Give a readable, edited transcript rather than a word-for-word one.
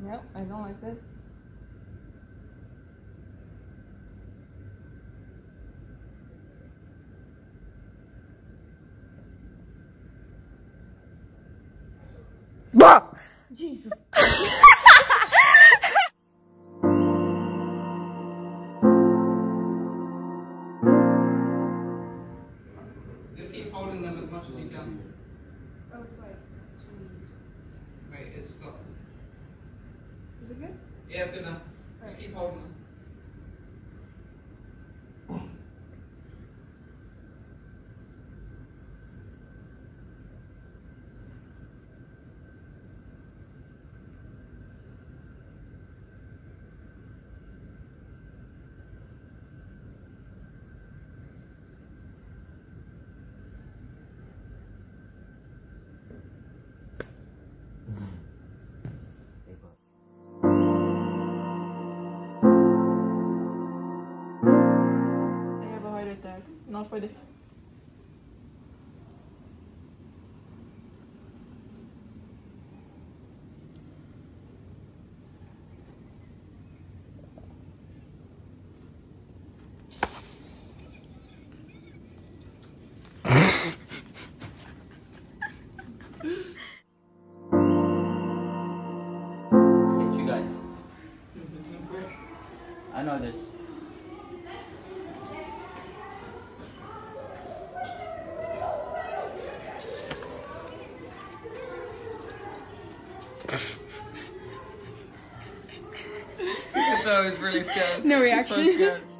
Nope, I don't like this. Jesus. Just keep holding them as much as you can. Oh, it's like 20. Wait, it's stopped. Is it good? Yeah, it's good now. Just keep holding them. Jag jobbar höjt där. Någon får det. Hit you guys. I know this. That was really scared. No So reaction. scared.